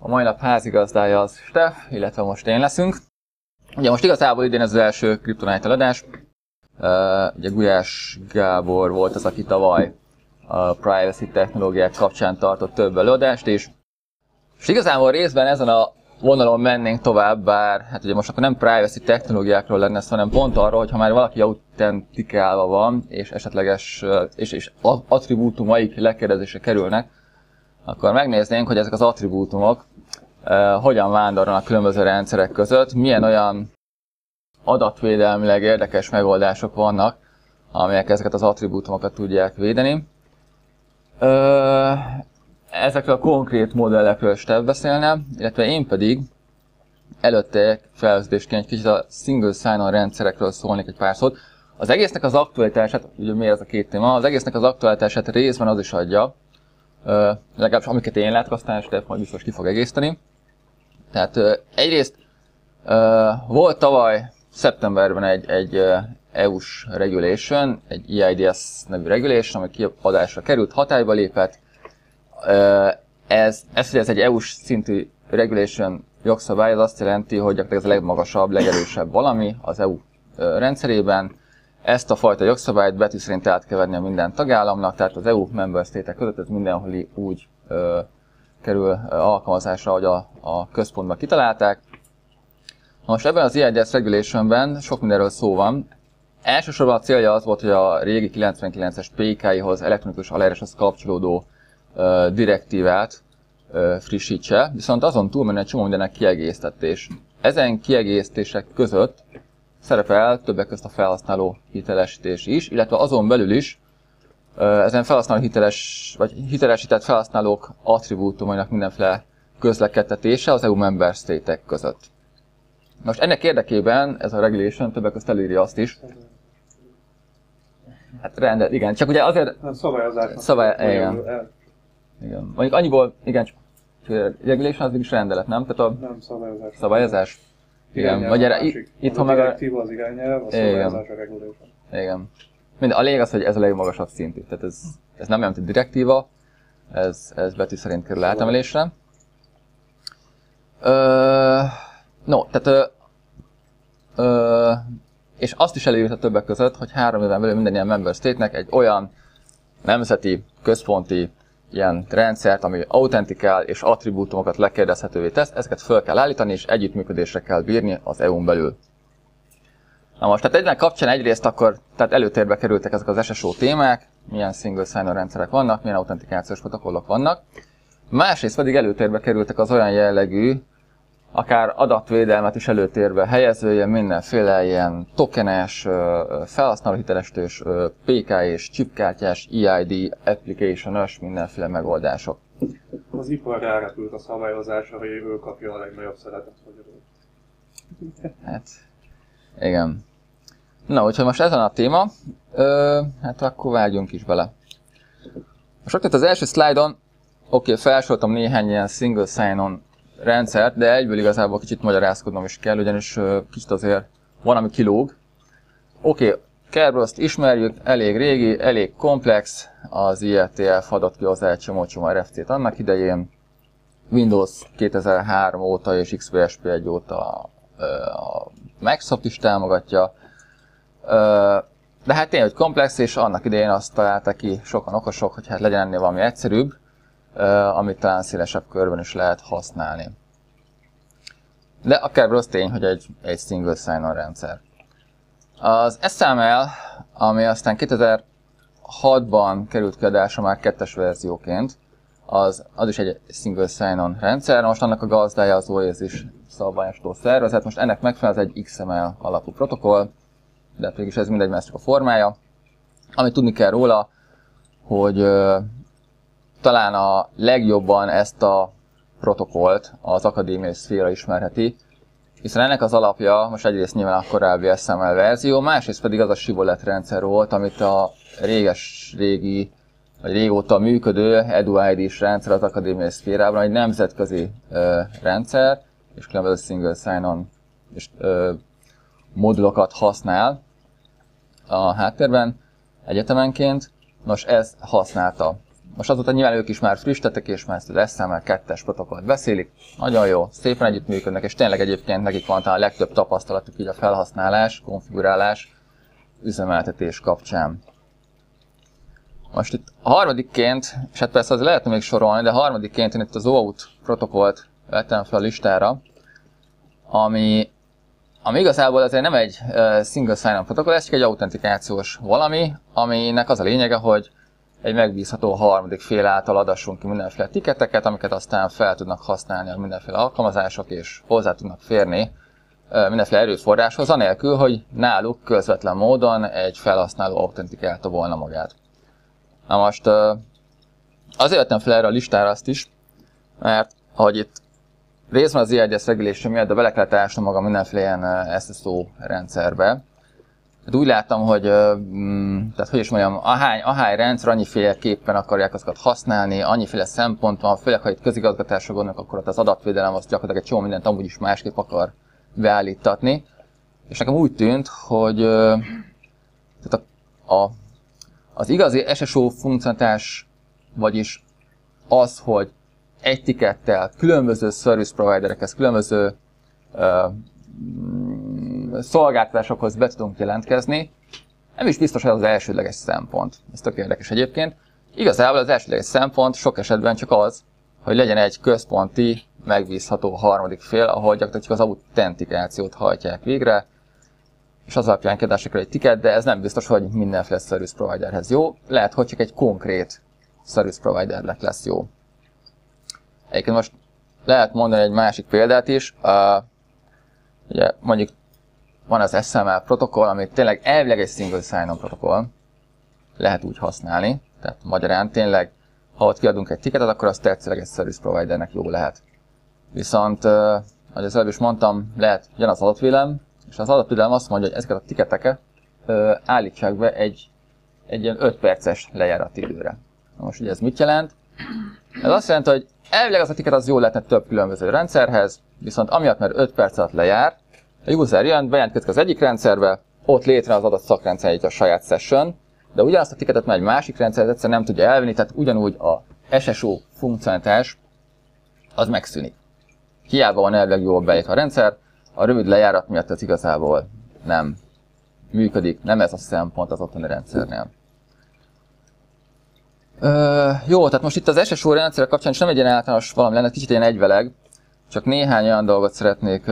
mai nap házigazdája az Steff, illetve most én leszünk. Ugye most igazából idén ez az első Kryptonite eladás. Ugye Gulyás Gábor volt az, aki tavaly a privacy technológiák kapcsán tartott több előadást is. És igazából részben ezen a vonalon mennénk tovább, bár hát ugye most akkor nem privacy technológiákról lenne szó, hanem pont arról, hogy ha már valaki autentikálva van, és esetleges és attribútumaik lekérdezésre kerülnek, akkor megnéznénk, hogy ezek az attribútumok hogyan vándorolnak különböző rendszerek között, milyen olyan adatvédelmileg érdekes megoldások vannak, amelyek ezeket az attribútumokat tudják védeni. Ezekről a konkrét modellekről Steff beszélne, illetve én pedig előtte felvezetésként kicsit a single sign-on rendszerekről szólnék egy pár szót. Az egésznek az aktualitását, ugye mi ez a két téma, az egésznek az aktualitását részben az is adja, legalábbis amiket én látok, aztán Steff majd biztos ki fog egészteni. Tehát egyrészt volt tavaly szeptemberben egy EU-s regulation, egy EIDS nevű regulation, ami kiadásra került, hatályba lépett. Ez egy EU-s szintű regulation jogszabály, az azt jelenti, hogy gyakorlatilag ez a legmagasabb, legerősebb valami az EU rendszerében. Ezt a fajta jogszabályt betű szerint át kell venni a minden tagállamnak, tehát az EU member state-ek között ez mindenhol úgy kerül alkalmazásra, hogy a központban kitalálták. Most ebben az EIDS regulationben sok mindenről szó van. Elsősorban a célja az volt, hogy a régi 99-es PKI-hoz, elektronikus aláíráshoz kapcsolódó direktívát frissítse, viszont azon túlmenően egy csomó mindennek kiegészítés. Ezen kiegészítések között szerepel többek között a felhasználó hitelesítés is, illetve azon belül is ezen felhasználó hitelesített felhasználók attribútumainak mindenféle közlekedtetése az EU member state-ek között. Most ennek érdekében ez a regulation többek között előírja azt is, hát rendet, igen, csak ugye azért... Igen. Mondjuk annyiból, igen, csak regulation az is rendelet, nem? Tehát a nem szabályozás. Szabályozás? Igen. Vagy erre itthon meg a... direktíva az irányelv, a szabályozás a regulation. Igen. A lényeg az, hogy ez a legmagasabb szintű. Tehát ez nem olyan, mint direktíva, ez betű szerint kerül átemelésre. És azt is előírta többek között, hogy 3 éven belül minden ilyen member state-nek egy olyan nemzeti, központi ilyen rendszert, ami autentikál és attribútumokat lekérdezhetővé tesz, ezeket fel kell állítani, és együttműködésre kell bírni az EU-n belül. Na most, tehát egynek kapcsán egyrészt akkor tehát előtérbe kerültek ezek az SSO témák, milyen single sign-on rendszerek vannak, milyen autentikációs protokollok vannak. Másrészt pedig előtérbe kerültek az olyan jellegű, akár adatvédelmet is előtérbe helyező, ilyen mindenféle ilyen tokenes, felhasználóhitelesítős, PK-s, chipkártyás, EID, application-ös mindenféle megoldások. Az ipar rárepült a szabályozásra, hogy ő kapja a legnagyobb szeretet, hogy Hát, igen. Na, úgyhogy most ezen a téma, hát akkor vágjunk is bele. Most ott az első szlájdon, felsoroltam néhány ilyen single sign-on rendszert, de egyből igazából kicsit magyarázkodnom is kell, ugyanis kicsit azért van, ami kilóg. Kerberoszt ismerjük, elég régi, elég komplex, az IETF adott ki hozzá egy csomó RFC-t annak idején. Windows 2003 óta és XPSP 1 óta a Microsoft is támogatja. De hát tényleg komplex, és annak idején azt találták ki sokan okosok, hogy hát legyen ennél valami egyszerűbb, amit talán szélesebb körben is lehet használni. De a Kerberos tény, hogy egy single sign-on rendszer. Az SML, ami aztán 2006-ban került kiadásra már 2-es verzióként, az is egy single sign-on rendszer, most annak a gazdája az Oasis szabványosító szervezet, most ennek megfelel egy XML alapú protokoll, de mégis ez mindegy, mert csak a formája. Amit tudni kell róla, hogy talán a legjobban ezt a protokollt az akadémiai szféra ismerheti, hiszen ennek az alapja most egyrészt nyilván a korábbi SML verzió, másrészt pedig az a Shibboleth rendszer volt, amit a régi, vagy régóta működő EduID-s rendszer az akadémiai szférában, egy nemzetközi rendszer, és különböző single sign-on modulokat használ a háttérben egyetemenként. Nos, ez használta most azóta nyilván ők is már frissítettek, és már ezt az SSML2-es protokollt beszélik. Nagyon jó, szépen együttműködnek, és tényleg egyébként nekik van talán a legtöbb tapasztalatuk így a felhasználás, konfigurálás, üzemeltetés kapcsán. Most itt a harmadikként, és hát persze az lehetne még sorolni, de harmadikként én itt az OAuth protokollt vettem fel a listára, ami igazából azért nem egy single sign-on protokoll, ez csak egy autentikációs valami, aminek az a lényege, hogy egy megbízható harmadik fél által adassunk ki mindenféle tiketeket, amiket aztán fel tudnak használni a mindenféle alkalmazások, és hozzá tudnak férni mindenféle erőforráshoz, anélkül, hogy náluk közvetlen módon egy felhasználó autentikálta volna magát. Na most azért vettem fel erre a listára azt is, mert ahogy itt részben az EIDS regulation miatt, de bele kellett ásnom magam mindenféle ilyen SSO rendszerbe. Hát úgy láttam, hogy, tehát hogy is mondjam, ahány rendszer, annyiféleképpen akarják azokat használni, annyiféle szempont van, főleg ha itt közigazgatásra gondolnak, akkor ott az adatvédelem az gyakorlatilag egy csomó mindent amúgy is másképp akar beállítatni. És nekem úgy tűnt, hogy tehát az igazi SSO funkcionalitás, vagyis az, hogy egy tikettel különböző service providerekhez, különböző szolgáltatásokhoz be tudunk jelentkezni, nem is biztos, hogy az elsődleges szempont. Ez tök érdekes egyébként. Igazából az elsődleges szempont sok esetben csak az, hogy legyen egy központi, megbízható harmadik fél, ahol gyakorlatilag az autentikációt hajtják végre, és az alapján kiadásra egy ticket, de ez nem biztos, hogy mindenféle service providerhez jó. Lehet, hogy csak egy konkrét service providernek lesz jó. Egyébként most lehet mondani egy másik példát is. Ugye mondjuk van az SSML protokoll, ami tényleg elvileg egy single sign-on protokoll. Lehet úgy használni. Tehát magyarán tényleg, ha ott kiadunk egy ticketet, akkor az tercileg egy service providernek jó lehet. Viszont, ahogy az előbb is mondtam, lehet jön az adatvédelem, és az adatvédelem azt mondja, hogy ezeket a ticketeket állítsák be egy ilyen 5 perces lejárati időre. Most ugye ez mit jelent? Ez azt jelenti, hogy elvileg az a ticket az jól lehetne több különböző rendszerhez, viszont amiatt, mert 5 perc alatt lejár, a user jön, bejelentkezik az egyik rendszerbe, ott létre az adott szakrendszer egy a saját session, de ugyanazt a ticketet már egy másik rendszerhez egyszer nem tudja elvenni, tehát ugyanúgy a SSO funkcionalitás az megszűnik. Hiába van elvileg jól beírva a rendszer, a rövid lejárat miatt ez igazából nem működik, nem ez a szempont az ottani rendszernél. Jó, tehát most itt az SSO rendszer kapcsán is nem egy ilyen általános valami lenne, kicsit ilyen egyveleg, csak néhány olyan dolgot szeretnék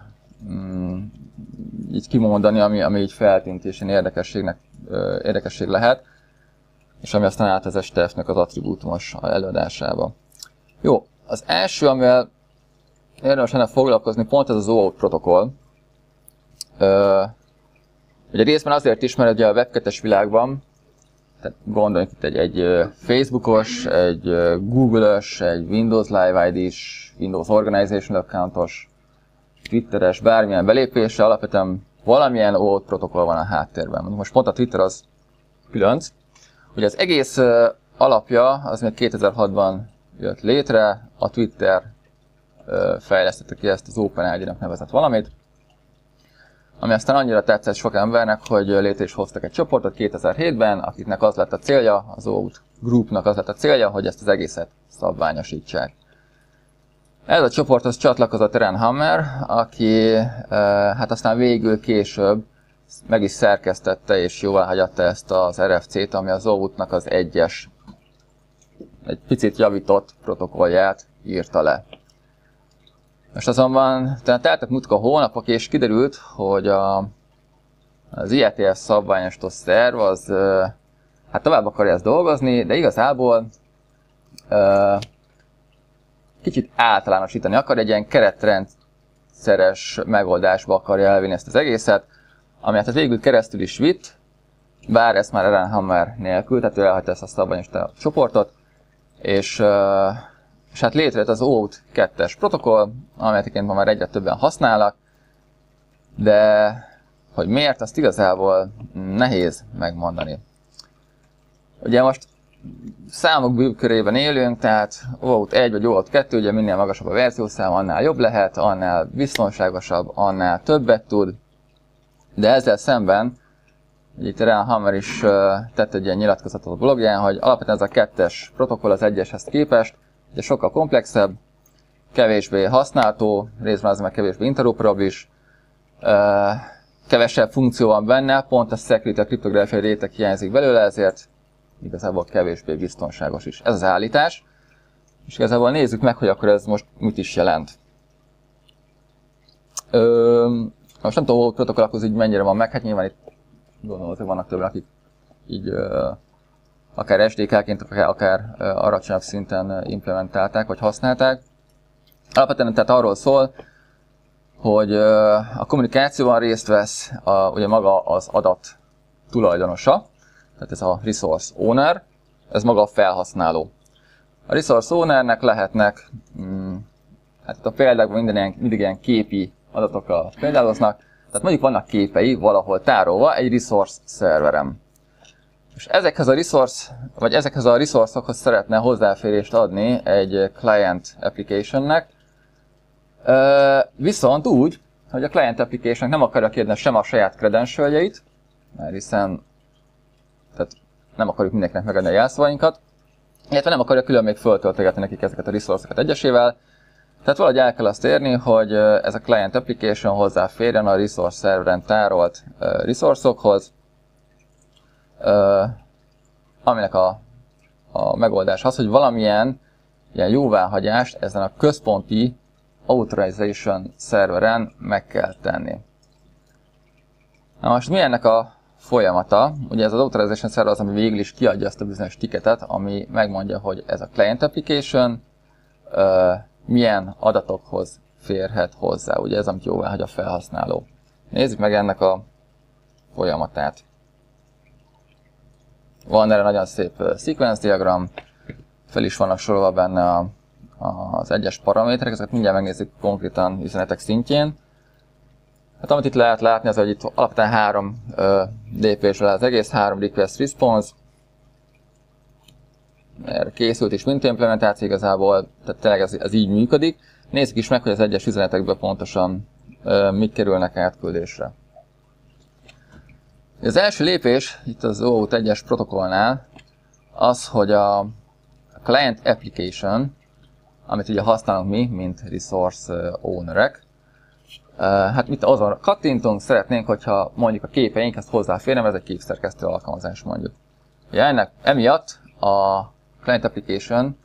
így kimondani, ami így feltűnt és ilyen érdekesség lehet, és ami aztán át az STF-nek az attribútumos előadásába. Jó, az első, amivel érdemes lenne foglalkozni, pont ez az OAuth protokoll. Ugye részben azért is, mert ugye a Web2-es világban, tehát gondoljunk itt egy Facebookos, egy Google-ös, egy Windows Live ID-s, Windows Organizational Account-os, Twitteres, bármilyen belépésre, alapvetően valamilyen OAuth protokoll van a háttérben. Most pont a Twitter az különc. Ugye az egész alapja az még 2006-ban jött létre, a Twitter fejlesztette ki ezt az OpenID-nak nevezett valamit, ami aztán annyira tetszett sok embernek, hogy létre is hoztak egy csoportot 2007-ben, akiknek az lett a célja, az OAuth Groupnak az lett a célja, hogy ezt az egészet szabványosítsák. Ez a csoporthoz csatlakozott Eren Hammer, aki hát aztán végül később meg is szerkesztette és jóváhagyta ezt az RFC-t, ami az OAuth-nak az egyes, egy picit javított protokollját írta le. Most azonban teltek múltkor hónapok, és kiderült, hogy az IETF szabványosító szerv az hát tovább akarja ezt dolgozni, de igazából kicsit általánosítani akar, egy ilyen keretrendszeres megoldásba akarja elvinni ezt az egészet, ami hát végül keresztül is vitt, bár ezt már Eren Hammer nélkül, tehát ő elhagyta ezt a szabványosító csoportot, és hát létrejött az OAuth 2-es protokoll, amelyet ma már egyre többen használnak, de hogy miért, azt igazából nehéz megmondani. Ugye most számok körében élünk, tehát OAuth 1 vagy OAuth 2, ugye minél magasabb a verziószám, annál jobb lehet, annál biztonságosabb, annál többet tud, de ezzel szemben Itt Ryan Hammer is tett egy ilyen nyilatkozatot a blogján, hogy alapvetően ez a 2-es protokoll az 1-eshez képest, ugye sokkal komplexebb, kevésbé használható, részben az meg kevésbé interoperabilis, kevesebb funkció van benne, pont a security, a kriptográfiai réteg hiányzik belőle, ezért igazából kevésbé biztonságos is. Ez az állítás. És igazából nézzük meg, hogy akkor ez most mit is jelent. Most nem tudom, hogy protokollakhoz így mennyire van meg, hát nyilván itt gondolom, hogy vannak többen, akik így akár SDK-ként, akár alacsonyabb szinten implementálták, vagy használták. Alapvetően tehát arról szól, hogy a kommunikációban részt vesz ugye maga az adat tulajdonosa, tehát ez a resource owner, ez maga a felhasználó. A resource ownernek lehetnek, hát itt a példákban mindig ilyen képi adatokkal példáloznak, tehát mondjuk vannak képei valahol tárolva egy resource szerverem. És ezekhez a resource-okhoz szeretne hozzáférést adni egy client application-nek, viszont úgy, hogy a client application nem akarja kérni sem a saját credentialjeit, mert hiszen tehát nem akarjuk mindenkinek megadni a jelszavainkat, illetve nem akarja külön még föltöltögetni nekik ezeket a resource-okat egyesével. Tehát valahogy el kell azt érni, hogy ez a client application hozzáférjen a resource serveren tárolt resource-okhoz, aminek a megoldás az, hogy valamilyen ilyen jóváhagyást ezen a központi authorization szerveren meg kell tenni. Na most mi ennek a folyamata? Ugye ez az authorization server az, ami végül is kiadja azt a bizonyos ticketet, ami megmondja, hogy ez a client application milyen adatokhoz férhet hozzá. Ugye ez, amit jóváhagy a felhasználó. Nézzük meg ennek a folyamatát. Van erre nagyon szép sequence diagram, fel is vannak sorolva benne az egyes paraméterek, ezeket mindjárt megnézzük konkrétan üzenetek szintjén. Hát amit itt lehet látni, az, hogy itt alapvetően 3 lépésre az egész, 3 request response. Erre készült is mint implementáció igazából, tehát tényleg ez így működik. Nézzük is meg, hogy az egyes üzenetekből pontosan mik kerülnek átküldésre. Az első lépés itt az OAuth 1-es protokollnál az, hogy a client application, amit ugye használunk mi, mint resource ownerek, hát mit azon kattintunk, szeretnénk, hogyha mondjuk a képeink ezt hozzáférnem, ez egy képszerkesztő alkalmazás mondjuk. Ugye emiatt a client application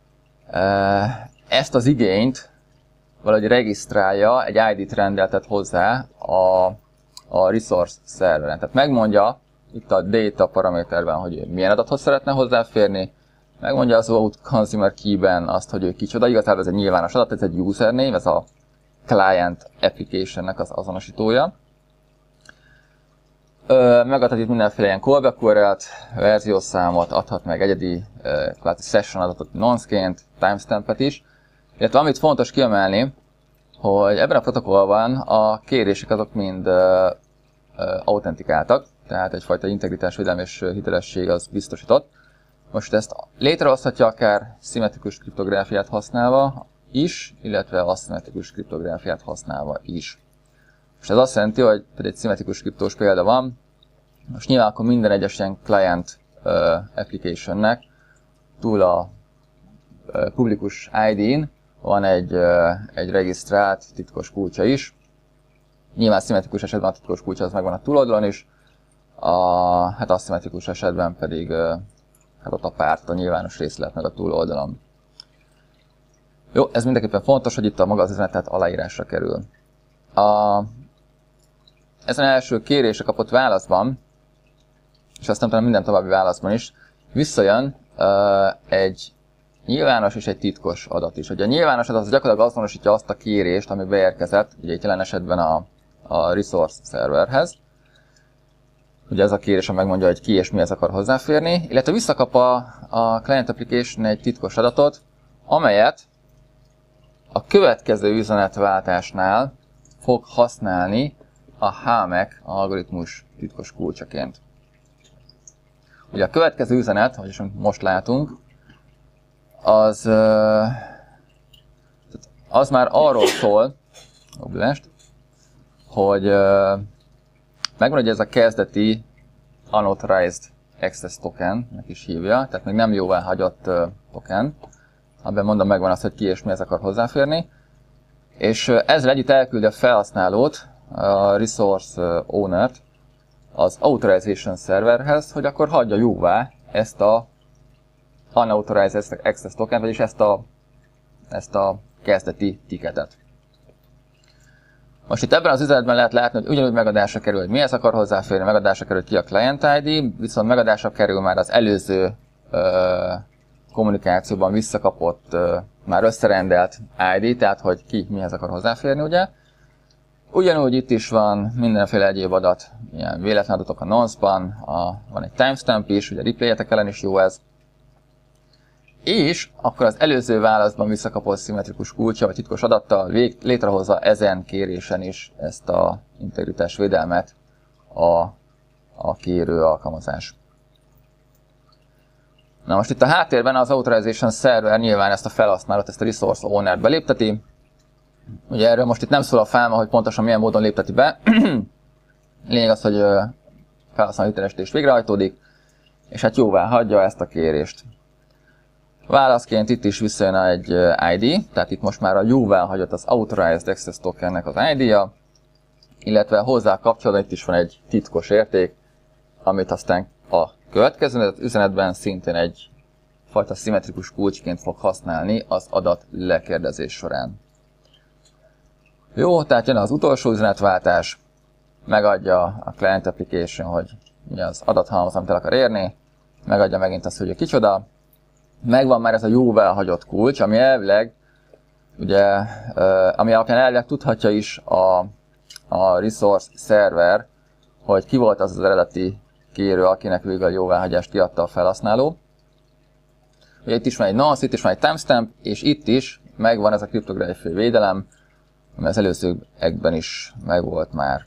ezt az igényt valahogy regisztrálja, egy ID-t rendeltet hozzá a resource szerveren. Tehát megmondja itt a data paraméterben, hogy milyen adathoz szeretne hozzáférni, megmondja az OAuth consumer key-ben azt, hogy ő kicsoda, igazából ez egy nyilvános adat, ez egy username, ez a client application-nek az azonosítója. Megadhat itt mindenféle ilyen callback URL-t, verziószámot, adhat meg egyedi session adatot nonce-ként, timestampet is. Illetve amit fontos kiemelni, hogy ebben a protokollban a kérések azok mind autentikáltak, tehát egyfajta integritásvédelem és hitelesség az biztosított. Most ezt létrehozhatja akár szimmetrikus kriptográfiát használva is, illetve aszimmetrikus kriptográfiát használva is. És ez azt jelenti, hogy egy szimmetrikus kriptós példa van, most nyilván akkor minden egyes ilyen client applicationnek túl a publikus ID-n van egy regisztrált titkos kulcsa is. Nyilván szimmetrikus esetben a titkos kulcsa az megvan a túloldalon is, hát aszimmetrikus esetben pedig hát ott a párt, a nyilvános részlet meg a túloldalon. Jó, ez mindenképpen fontos, hogy itt a maga az üzenet tehát aláírásra kerül. Ezen első kérésre kapott válaszban, és aztán talán minden további válaszban is, visszajön egy nyilvános és egy titkos adat is. Ugye a nyilvános adat az gyakorlatilag azonosítja azt a kérést, ami beérkezett, ugye itt jelen esetben a resource serverhez. Ugye ez a kérés, ami megmondja, hogy ki és mihez akar hozzáférni, illetve visszakap a client application egy titkos adatot, amelyet a következő üzenetváltásnál fog használni a HMAC algoritmus titkos kulcsaként. Ugye a következő üzenet, ahogy most látunk, az már arról szól, hogy megvan, hogy ez a kezdeti Unauthorized Access Token-nek is hívja, tehát még nem jóvá hagyott token. Abban mondom, megvan az, hogy ki és mihez akar hozzáférni. És ezzel együtt elküldi a felhasználót, a Resource Owner-t az Authorization Serverhez, hogy akkor hagyja jóvá ezt a Unauthorized Access Token, vagyis ezt a kezdeti ticketet. Most itt ebben az üzenetben lehet látni, hogy ugyanúgy megadásra kerül, hogy mihez akar hozzáférni, megadásra kerül ki a Client ID, viszont megadásra kerül már az előző kommunikációban visszakapott, már összerendelt ID, tehát hogy ki mihez akar hozzáférni, ugye. Ugyanúgy itt is van mindenféle egyéb adat, ilyen véletlen adatok a nonce-ban, van egy timestamp is, ugye replay-etek ellen is jó ez. És akkor az előző válaszban visszakapott szimmetrikus kulcsa vagy titkos adattal létrehozza ezen kérésen is ezt a integritás védelmet a kérő alkalmazás. Na most itt a háttérben az Authorization Server nyilván ezt a felhasználót, ezt a Resource Owner-t belépteti. Ugye erről most itt nem szól a fáma, hogy pontosan milyen módon lépteti be. Lényeg az, hogy felhasználó hitelesítés végrehajtódik, és hát jóvá hagyja ezt a kérést. Válaszként itt is visszajön egy ID, tehát itt most már a jóváhagyott az Authorized Access Tokennek az ID-ja, illetve hozzá kapcsolatban itt is van egy titkos érték, amit aztán a következő üzenetben szintén egy fajta szimmetrikus kulcsként fog használni az adat lekérdezés során. Jó, tehát jön az utolsó üzenetváltás, megadja a Client Application, hogy mi az adathalmaz, amit el akar érni, megadja megint azt, hogy kicsoda. Megvan már ez a jóváhagyott kulcs, ami elvileg, ugye, ami alapján elvileg tudhatja is a Resource Server, hogy ki volt az eredeti kérő, akinek végül a jóváhagyást kiadta a felhasználó. Ugye itt is van egy nonce, itt is van egy timestamp, és itt is megvan ez a kriptográfiai védelem, ami az előzőekben is megvolt már.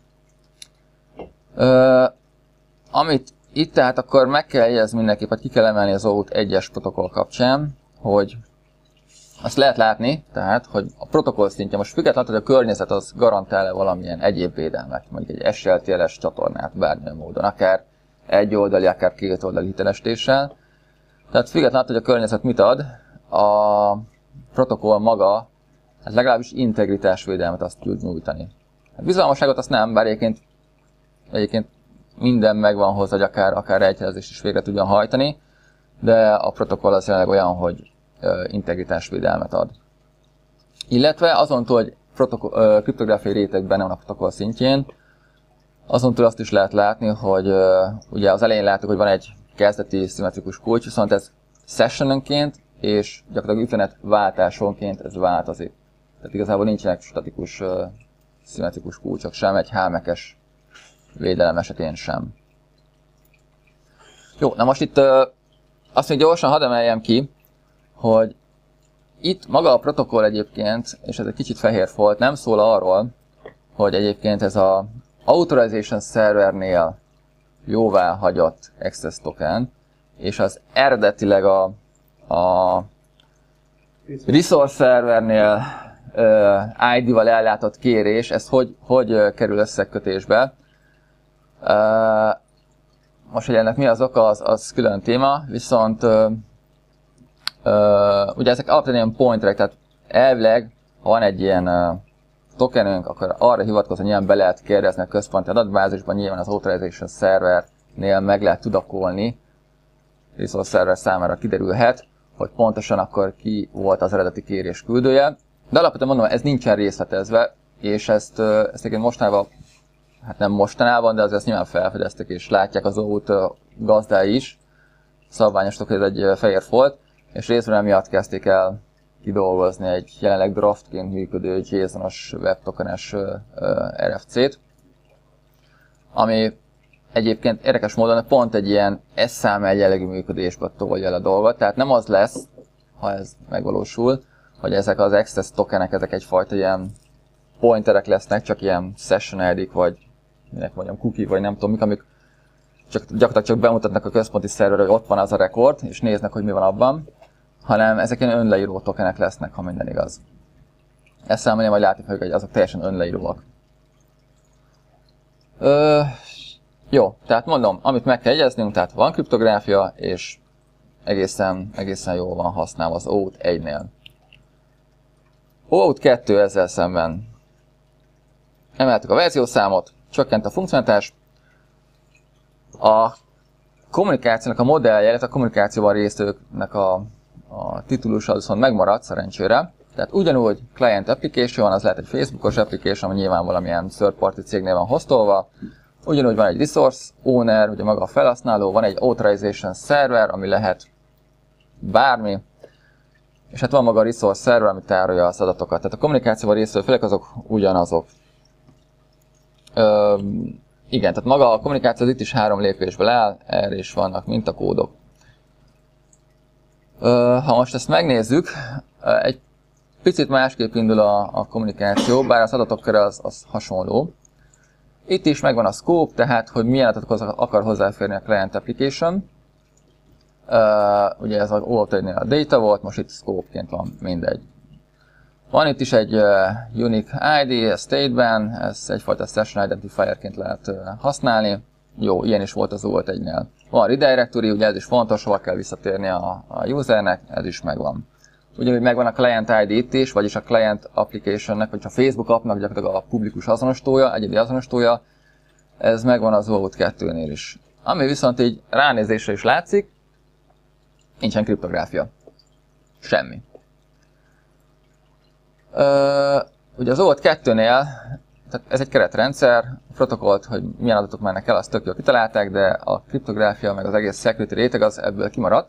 Amit itt tehát akkor meg kell jegyezni mindenképp, hogy ki kell emelni az OAuth 1-es protokoll kapcsán, hogy azt lehet látni, tehát, hogy a protokoll szintje most függetlenül, hogy a környezet az garantál-e valamilyen egyéb védelmet, mondjuk egy SLTLS csatornát bármilyen módon, akár egy oldali, akár két oldali hitelesítéssel. Tehát függetlenül, hogy a környezet mit ad, a protokoll maga, hát legalábbis integritásvédelmet azt tud nyújtani. A bizalmasságot azt nem, bár egyébként minden megvan hozzá, hogy akár rejtjelzést is végre tudjon hajtani, de a protokoll az jelenleg olyan, hogy integritásvédelmet ad. Illetve azon túl, hogy kriptográfiai rétegben nem a protokoll szintjén, azon túl azt is lehet látni, hogy ugye az elején láttuk, hogy van egy kezdeti szimmetrikus kulcs, viszont ez sessiononként és gyakorlatilag üzenetváltásonként ez változik. Tehát igazából nincsenek statikus szimmetrikus kulcsok sem, egy HMX-es védelem esetén sem. Jó, na most itt azt még gyorsan hadd emeljem ki, hogy itt maga a protokoll egyébként, és ez egy kicsit fehér folt, nem szól arról, hogy egyébként ez az Authorization Servernél jóvá hagyott Access Token, és az eredetileg a Resource Servernél ID-val ellátott kérés, ez hogy kerül összekötésbe. Most, hogy ennek mi az oka, az külön téma, viszont ugye ezek alapvetően ilyen pointerek, tehát elvileg, ha van egy ilyen tokenünk, akkor arra hivatkozva nyilván be lehet kérdezni a központi adatbázisban, nyilván az Authorization Servernél meg lehet tudakolni, Resource Server számára kiderülhet, hogy pontosan akkor ki volt az eredeti kérés küldője. De alapvetően mondom, ez nincsen részletezve, és ezt egyébként mostanában, hát nem mostanában, de azért ezt nyilván felfedeztek, és látják az OAuth gazdái is, szabványostok, hogy ez egy fehér folt, és részben emiatt kezdték el kidolgozni egy jelenleg draftként működő JSON-os webtokenes RFC-t, ami egyébként érdekes módon pont egy ilyen SSAML jellegű működésbe tolja el a dolgot, tehát nem az lesz, ha ez megvalósul, hogy ezek az access tokenek, ezek egyfajta ilyen pointerek lesznek, csak ilyen session ID-k, vagy minek mondjam, cookie, vagy nem tudom mik, amik gyakorlatilag csak bemutatnak a központi szerverre, hogy ott van az a rekord, és néznek, hogy mi van abban, hanem ezek ilyen önleíró tokenek lesznek, ha minden igaz. Ezt számolni, majd látni fogjuk, hogy azok teljesen önleíróak. Jó, tehát mondom, amit meg kell jegyeznünk, tehát van kriptográfia, és egészen jól van használva az OAuth 1-nél. OAuth 2 ezzel szemben emeltük a verziószámot, csökkent a funkcionalitás, a kommunikációnak a modellje, illetve a kommunikációban résztvevőknek a titulusa viszont megmaradt szerencsére. Tehát ugyanúgy client application, az lehet egy Facebookos application, ami nyilván valamilyen third party cégnél van hostolva. Ugyanúgy van egy resource owner, ugye maga a felhasználó, van egy authorization server, ami lehet bármi, és hát van maga a resource server, ami tárolja az adatokat. Tehát a kommunikációban résztvevő felek azok ugyanazok. Igen, tehát maga a kommunikáció itt is 3 lépésből áll, erre is vannak mintakódok. Ha most ezt megnézzük, egy picit másképp indul a kommunikáció, bár az adatok az hasonló. Itt is megvan a scope, tehát hogy milyen adatokhoz akar hozzáférni a client application. Ugye ez az OAuth-nél a data volt, most itt scope-ként van, mindegy. Van itt is egy unique ID, a state-ben, ez egyfajta session identifier-ként lehet használni. Jó, ilyen is volt az OAuth 1-nél. Van redirectory, ugye ez is fontos, hova kell visszatérni a usernek, ez is megvan. Ugyanúgy megvan a client ID itt is, vagyis a client applicationnek, vagy a Facebook appnak gyakorlatilag a publikus azonosítója, egyedi azonosítója, ez megvan az OAuth 2-nél is. Ami viszont így ránézésre is látszik, nincsen kriptográfia. Semmi. Ugye az OAuth 2-nél, tehát ez egy keretrendszer, a protokollt, hogy milyen adatok mennek el, azt tök jól kitalálták, de a kriptográfia meg az egész security réteg az ebből kimaradt.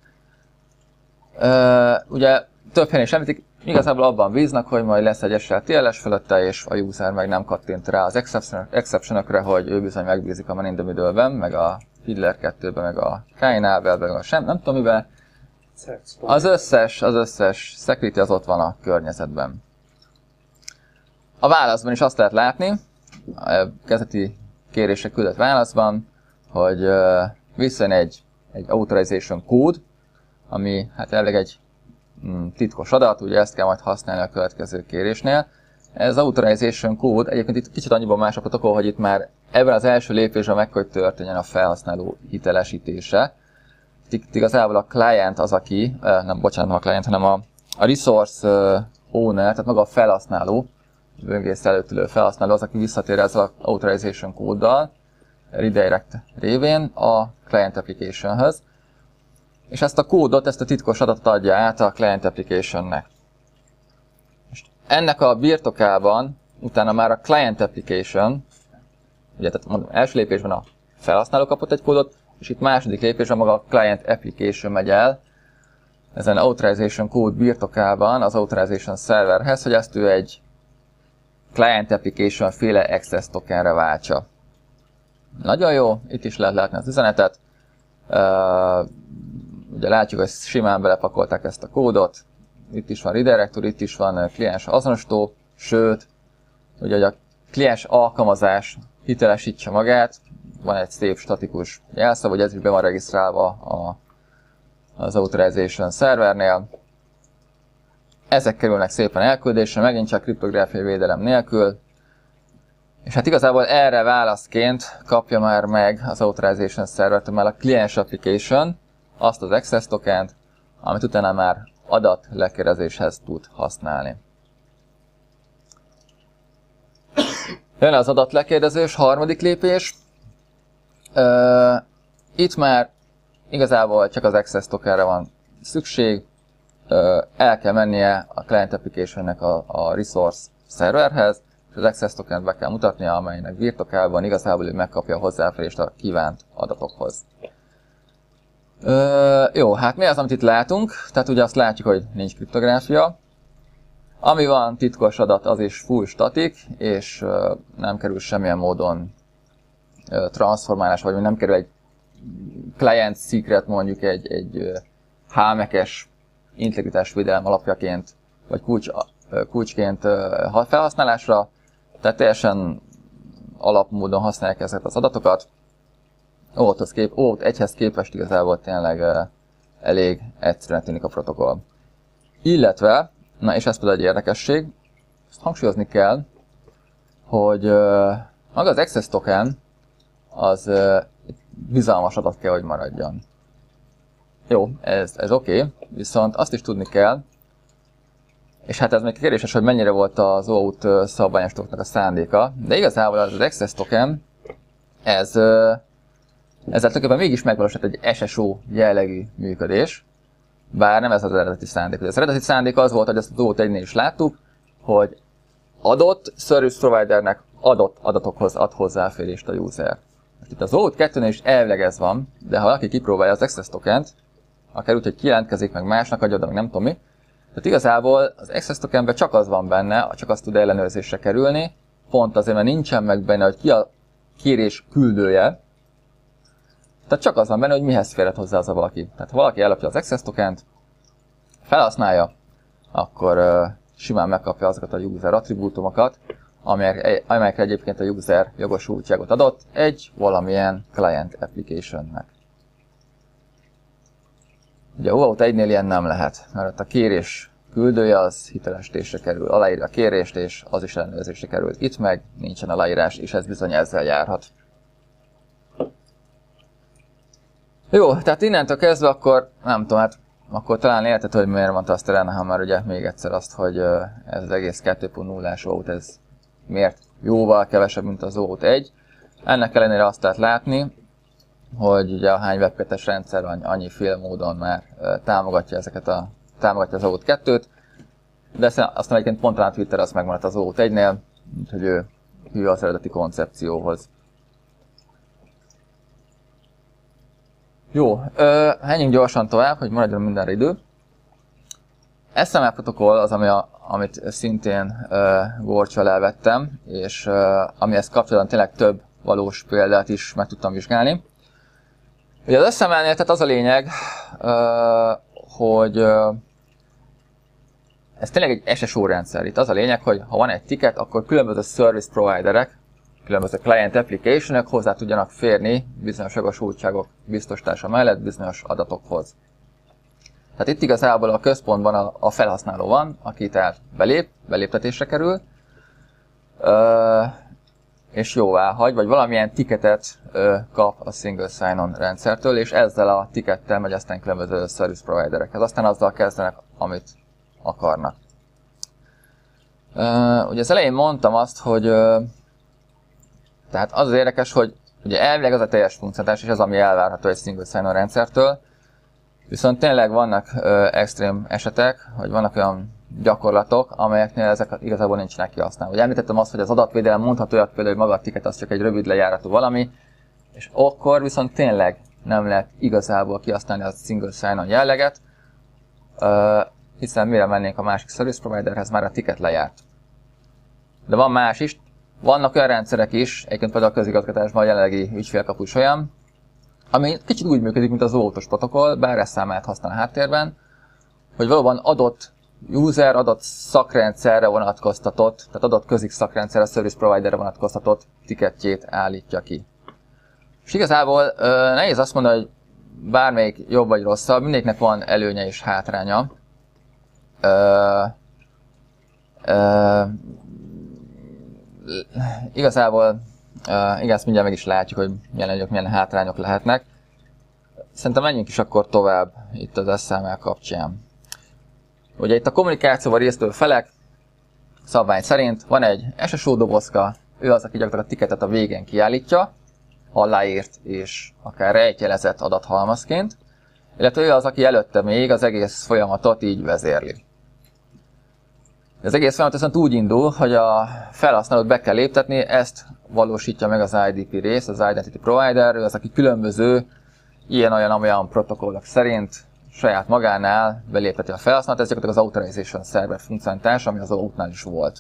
Ugye több helyen is említik, igazából abban bíznak, hogy majd lesz egy SLTLS fölötte, és a user meg nem kattint rá az exception-ökre, hogy ő bizony megbízik a man in the middle-ben, meg a Fiddler 2-ben, meg a Kainable-ben, meg a nem tudom miben. Az összes security az ott van a környezetben. A válaszban is azt lehet látni, a kezdeti kérésre küldött válaszban, hogy visszajön egy authorization kód, ami hát elég egy titkos adat, ugye ezt kell majd használni a következő kérésnél. Ez authorization kód, egyébként itt kicsit annyiban más a protokoll, hogy itt már ebben az első lépésben meg kell, hogy történjen a felhasználó hitelesítése. Itt igazából a client az, aki, nem bocsánat, a client, hanem a resource owner, tehát maga a felhasználó, böngész előtt ülő felhasználó az, aki visszatér ezzel az authorization kóddal, redirect révén a client applicationhöz. És ezt a kódot, ezt a titkos adatot adja át a client applicationnek. És ennek a birtokában utána már a client application, ugye tehát mondom, első lépésben a felhasználó kapott egy kódot, és itt második lépésben maga a client application megy el ezen authorization kód birtokában az authorization serverhez, hogy ezt ő egy client application féle access tokenre váltsa. Nagyon jó, itt is lehet látni az üzenetet. Ugye látjuk, hogy simán belepakolták ezt a kódot. Itt is van redirector, itt is van kliens azonosító, sőt, ugye, hogy a kliens alkalmazás hitelesítse magát, van egy szép statikus jelszav, hogy ez is be van regisztrálva az authorization servernél. Ezek kerülnek szépen elküldésre, megint csak kriptográfiai védelem nélkül. És hát igazából erre válaszként kapja már meg az authorization server, már a kliens application azt az access tokent, amit utána már adat lekérdezéshez tud használni. Jön az adatlekérdezés, harmadik lépés. Itt már igazából csak az access tokenre van szükség. El kell mennie a client applicationnek a resource serverhez, és az access tokent be kell mutatnia, amelynek birtokában igazából ő megkapja a hozzáférést a kívánt adatokhoz. Jó, hát mi az, amit itt látunk? Tehát ugye azt látjuk, hogy nincs kriptográfia. Ami van titkos adat, az is full static, és nem kerül semmilyen módon transformálás, vagy nem kerül egy client secret, mondjuk egy HMX-es integritásvédelem alapjaként, vagy kulcsként felhasználásra. Tehát teljesen alapmódon használják ezeket az adatokat. OAuth 1-hez képest igazából tényleg elég egyszerűen tűnik a protokoll. Illetve, na és ez például egy érdekesség, ezt hangsúlyozni kell, hogy maga az access token az bizalmas adat kell, hogy maradjon. Jó, ez oké, viszont azt is tudni kell, és hát ez még kérdéses, hogy mennyire volt az OAuth szabványosítóknak a szándéka, de igazából az Access Token, ezzel tulajdonképpen mégis megvalósult egy SSO jellegű működés, bár nem ez az eredeti szándék. Az eredeti szándék az volt, hogy ezt az OAuth 1-nél is láttuk, hogy adott service providernek adott adatokhoz ad hozzáférést a user. Itt az OAuth 2-nél is elvileg ez van, de ha valaki kipróbálja az Access Tokent, akár úgy, hogy kijelentkezik, meg másnak adja, meg nem tudom mi, tehát igazából az Access Tokenben csak az van benne, csak azt tud ellenőrzésre kerülni, pont azért, mert nincsen meg benne, hogy ki a kérés küldője, tehát csak az van benne, hogy mihez férhet hozzá az a valaki. Tehát ha valaki ellopja az Access Tokent, felhasználja, akkor simán megkapja azokat a user attribútumokat, amelyekre egyébként a user jogosultságot adott egy valamilyen client applicationnek. Ugye OAuth 1-nél ilyen nem lehet, mert a kérés küldője az hitelesítésre kerül, aláírja a kérést, és az is ellenőrzésre kerül. Itt meg nincsen aláírás, és ez bizony ezzel járhat. Jó, tehát innentől kezdve akkor, nem tudom, hát akkor talán érted, hogy miért mondta azt a Renahan már ugye még egyszer azt, hogy ez az egész 2.0-ás OAuth, ez miért jóval kevesebb, mint az OAuth 1. Ennek ellenére azt lehet látni, hogy ugye a hány web2-es rendszer annyiféle módon már támogatja támogatja az OAuth 2-t, de aztán egyébként pont a Twitter az megmaradt az OAuth 1-nél, úgyhogy ő hű az eredeti koncepcióhoz. Jó, menjünk gyorsan tovább, hogy maradjon mindenre idő. SML protokoll az, amit szintén Gorcsal elvettem, és amihez kapcsolatban tényleg több valós példát is meg tudtam vizsgálni. Ugye az SML-nél tehát az a lényeg, hogy ez tényleg egy SSO rendszer. Itt az a lényeg, hogy ha van egy ticket, akkor különböző service providerek, különböző client application-ök hozzá tudjanak férni bizonyos jogosultságok biztosítása mellett bizonyos adatokhoz. Tehát itt igazából a központban a felhasználó van, aki tehát beléptetésre kerül, és jóvá hagy, vagy valamilyen ticketet kap a single sign-on rendszertől, és ezzel a tickettel megy aztán különböző service providerekhez. Aztán azzal kezdenek, amit akarnak. Ugye az elején mondtam azt, hogy tehát az érdekes, hogy ugye elvileg az a teljes funkcionalitás, és az, ami elvárható egy single sign-on rendszertől, viszont tényleg vannak extrém esetek, hogy vannak olyan gyakorlatok, amelyeknél ezek igazából nincsenek kihasználva. Ugye említettem azt, hogy az adatvédelem mondható olyat például, hogy maga a ticket az csak egy rövid lejáratú valami, és akkor viszont tényleg nem lehet igazából kihasználni a single sign-on jelleget, hiszen mire mennénk a másik service providerhez, már a ticket lejárt. De van más is, vannak olyan rendszerek is, egyébként például a közigazgatásban a jelenlegi ügyfélkapus olyan, ami kicsit úgy működik, mint az OAuth-os protokoll, bár ezt számát használ a háttérben, hogy valóban adott user, adott szakrendszerre vonatkoztatott, tehát adott szakrendszer a service providerre vonatkoztatott ticketjét állítja ki. És igazából nehéz azt mondani, hogy bármelyik jobb vagy rosszabb, mindegyiknek van előnye és hátránya. Igazából, igen, ezt mindjárt meg is látjuk, hogy milyen hátrányok lehetnek. Szerintem menjünk is akkor tovább itt az SML kapcsán. Ugye itt a kommunikációval résztvevő felek szabvány szerint van egy SSO dobozka, ő az, aki gyakorlatilag a ticketet a végén kiállítja, aláírt és akár rejtjelezett adathalmazként, illetve ő az, aki előtte még az egész folyamatot így vezérli. Az egész folyamat viszont úgy indul, hogy a felhasználót be kell léptetni, ezt valósítja meg az IDP rész, az Identity Provider, ő az, aki különböző ilyen-olyan protokollok szerint saját magánál belépteti a felhasználót, ez gyakorlatilag az Authorization Server funkcionalitás, ami az OAuth-nál is volt.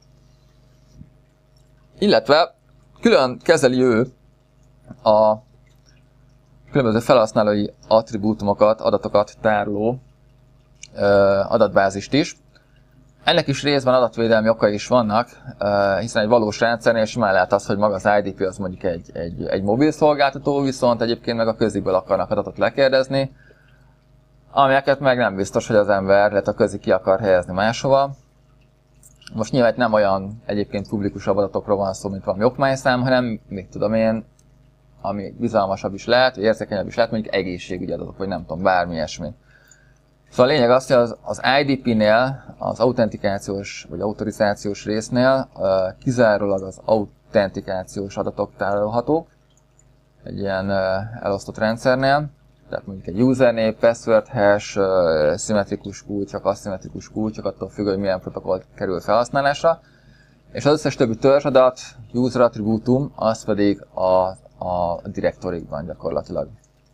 Illetve külön kezeli ő a különböző felhasználói attribútumokat, adatokat tároló adatbázist is. Ennek is részben adatvédelmi okai is vannak, hiszen egy valós rendszernél simán lehet az, hogy maga az IDP az mondjuk egy mobil szolgáltató, viszont egyébként meg a közigből akarnak adatot lekérdezni, amelyeket meg nem biztos, hogy az ember, illetve a közi ki akar helyezni máshova. Most nyilván nem olyan egyébként publikusabb adatokról van szó, mint valami okmányszám, hanem mit tudom én, ami bizalmasabb is lehet, érzékenyebb is lehet, mondjuk egészségügyi adatok, vagy nem tudom, bármi ilyesmi. Szóval a lényeg az, hogy az IDP-nél, az autentikációs vagy autorizációs résznél kizárólag az autentikációs adatok tárolhatók egy ilyen elosztott rendszernél. Tehát mondjuk egy username, password hash, szimmetrikus kulcsok, aszimmetrikus kulcsok, attól függ, hogy milyen protokoll kerül felhasználásra. És az összes többi törzsadat, user attribútum, az pedig a direktorikban gyakorlatilag.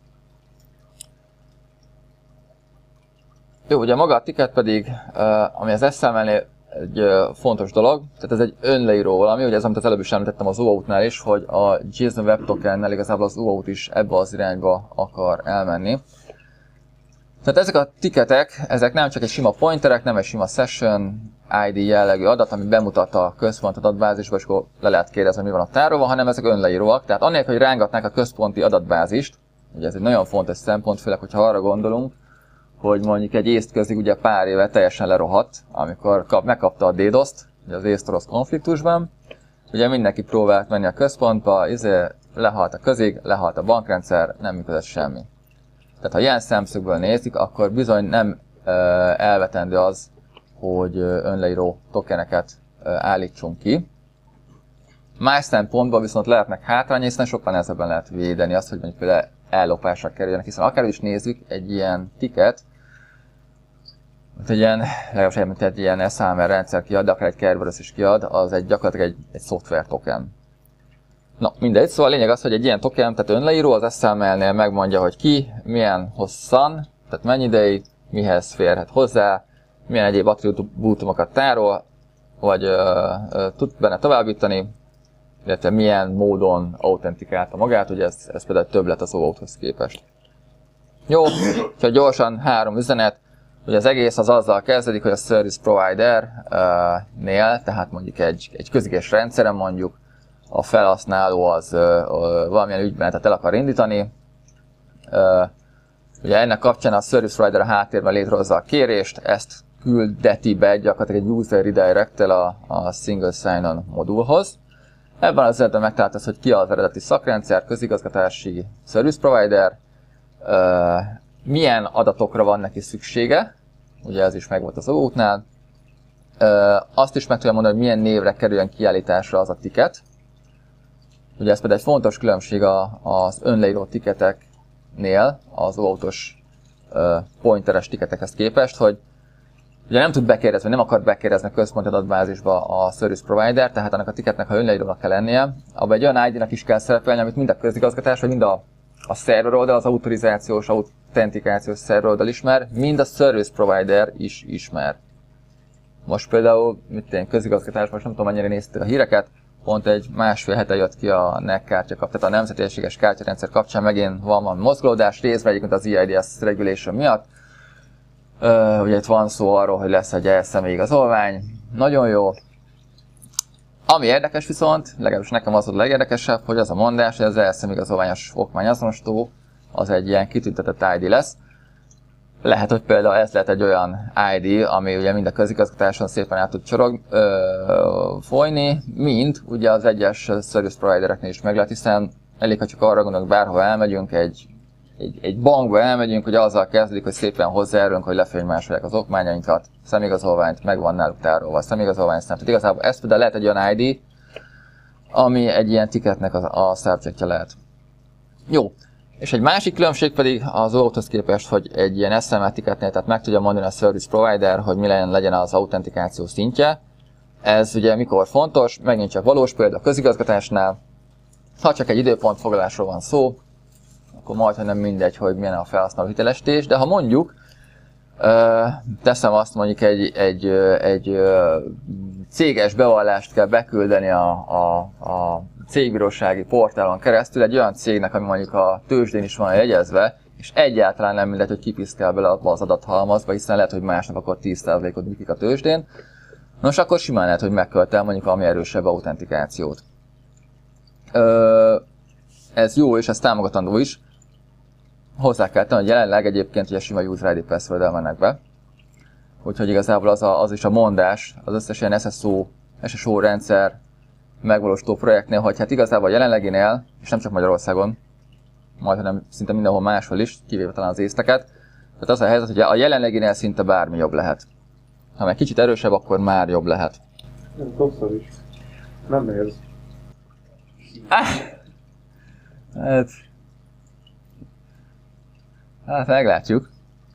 Jó, ugye maga a ticket pedig, ami az SSL-nél egy fontos dolog, tehát ez egy önleíró valami, ugye ez, amit az előbb is említettem az OAuth-nál is, hogy a JSON Web Tokennel igazából az OAuth is ebbe az irányba akar elmenni. Tehát ezek a ticketek, ezek nem csak egy sima pointerek, nem egy sima session ID jellegű adat, ami bemutat a központi adatbázisba, és akkor le lehet kérdezni, hogy mi van a tárolva, hanem ezek önleíróak. Tehát annélkül, hogy rángatnák a központi adatbázist, ugye ez egy nagyon fontos szempont, főleg, hogyha arra gondolunk, hogy mondjuk egy észtközig ugye pár éve teljesen lerohadt, amikor megkapta a DDoS-t, ugye az észt-orosz konfliktusban. Ugye mindenki próbált menni a központba, lehalt a közig, lehalt a bankrendszer, nem működött semmi. Tehát ha ilyen szemszögből nézik, akkor bizony nem elvetendő az, hogy önleíró tokeneket állítsunk ki. Más szempontból viszont lehetnek hátrányai, hiszen sokkal nehezebben lehet védeni azt, hogy mondjuk például ellopásra kerüljenek, hiszen akár is nézzük, egy ilyen ticket, legalábbis egy ilyen SAML rendszer kiad, de akár egy Kerberos is kiad, az gyakorlatilag egy szoftver token. Na, mindegy, szóval a lényeg az, hogy egy ilyen token, tehát önleíró az SSL-nél megmondja, hogy ki, milyen hosszan, tehát mennyi ideig, mihez férhet hozzá, milyen egyéb attribútumokat tárol, vagy tud benne továbbítani, illetve milyen módon autentikálta magát, ugye ez például többlet az OAuth-hoz képest. Jó, ha gyorsan 3 üzenet, ugye az egész az azzal kezdődik, hogy a service provider-nél, tehát mondjuk egy közigés rendszeren mondjuk, a felhasználó az valamilyen ügymenetet el akar indítani. Ugye ennek kapcsán a service provider a háttérben létrehozza a kérést, ezt küldeti be gyakorlatilag egy user redirect-tel a single sign-on modulhoz. Ebben az esetben megtaláltad, hogy ki az eredeti szakrendszer, közigazgatási service provider, milyen adatokra van neki szüksége, ugye ez is megvolt az OAuth-nál. Azt is meg tudja mondani, hogy milyen névre kerüljön kiállításra az a ticket. Ugye ez például egy fontos különbség az önleíró ticketeknél, az OAuth-os pointeres ticketekhez képest, hogy ugye nem tud bekérdezni, nem akar bekérdezni a központi adatbázisba a service provider, tehát annak a ticketnek, ha önleírónak kell lennie, abban egy olyan ID-nak is kell szerepelni, amit mind a közigazgatás, vagy mind a szerver oldal, az autorizációs, autentikációs szerver oldal ismer, mind a service provider is ismer. Most például, közigazgatás, most nem tudom, mennyire néztél a híreket, pont egy 1,5 hete jött ki a NEC kártya, tehát a Nemzeti Egységes Kártyarendszer kapcsán megint van valami mozgolódás, részben egyébként az EIDS regulation miatt. Ugye itt van szó arról, hogy lesz egy elszemélyigazolvány, nagyon jó. Ami érdekes viszont, legalábbis nekem az volt a legérdekesebb, hogy az a mondás, hogy az elszemélyigazolványos okmányazonosító az egy ilyen kitüntetett ID lesz. Lehet, hogy például ez lehet egy olyan ID, ami ugye mind a közigazgatáson szépen át tud folyni, mint ugye az egyes service providereknél is meg lehet, hiszen elég, ha csak arra gondolunk, bárhova elmegyünk, egy bankba elmegyünk, hogy azzal kezdődik, hogy szépen hozzájárulunk, hogy lefénymásolják az okmányainkat, személyigazolványt meg van náluk tárolva, a személyigazolvány szám. Tehát igazából ez például lehet egy olyan ID, ami egy ilyen ticketnek a subjectje lehet. Jó. És egy másik különbség pedig az OAuth-hoz képest, hogy egy ilyen SML ticketnél, tehát meg tudja mondani a service provider, hogy mi legyen az autentikáció szintje. Ez ugye mikor fontos, megint csak valós példa a közigazgatásnál. Ha csak egy időpontfoglalásról van szó, akkor majdnem nem mindegy, hogy milyen a felhasználó hitelesítés, de ha mondjuk, teszem azt, mondjuk egy céges bevallást kell beküldeni a cégbírósági portálon keresztül egy olyan cégnek, ami mondjuk a tőzsdén is van jegyezve, és egyáltalán nem mindegy, hogy kipiszkál bele abba az adathalmazba, hiszen lehet, hogy másnak akkor 10%-ot bukik a tőzsdén. Nos, akkor simán lehet, hogy megkövetel mondjuk valami erősebb autentikációt. Ez jó, és ez támogatandó is. Hozzá kell tenni, hogy jelenleg egyébként ugye sima user ID password-el mennek be. Úgyhogy igazából az is a mondás, az összes ilyen SSO rendszer megvalósító projektnél, hogy hát igazából a jelenleginél, és nem csak Magyarországon, majd hanem szinte mindenhol máshol is, kivéve talán az észteket, tehát az a helyzet, hogy a jelenleginél szinte bármi jobb lehet. Ha meg kicsit erősebb, akkor már jobb lehet. Nem, sokszor is. Nem érz. Hát meglátjuk.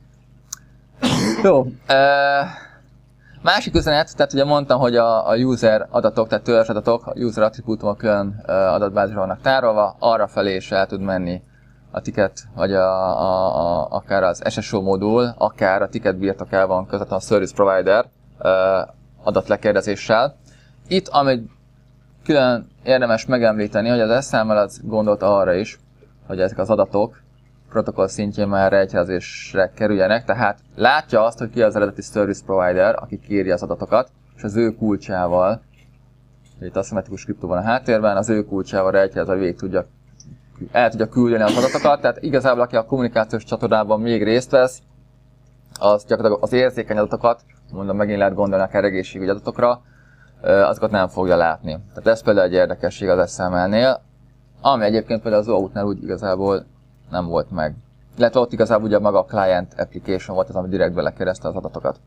Jó. Másik üzenet, tehát ugye mondtam, hogy a user adatok, tehát törzsadatok, a user attribútumok külön adatbázisra vannak tárolva, arra felé is el tud menni a ticket, vagy akár az SSO modul, akár a ticket birtokában között a service provider adatlekérdezéssel. Itt, amit külön érdemes megemlíteni, hogy az SSML az gondolt arra is, hogy ezek az adatok protokoll szintjén már rejtjelezésre kerüljenek, tehát látja azt, hogy ki az eredeti service provider, aki kéri az adatokat, és az ő kulcsával, itt aszimmetrikus kriptó van a háttérben, az ő kulcsával rejtjelez, hogy el tudja küldeni az adatokat, tehát igazából aki a kommunikációs csatornában még részt vesz, az gyakorlatilag az érzékeny adatokat, mondom, megint lehet gondolni akár egészségügyi adatokra, azokat nem fogja látni. Tehát ez például egy érdekesség az SSML-nél, ami egyébként például az OAuth-nál úgy igazából nem volt meg. Illetve ott igazából ugye maga a client application volt az, ami direkt belekereszte az adatokat.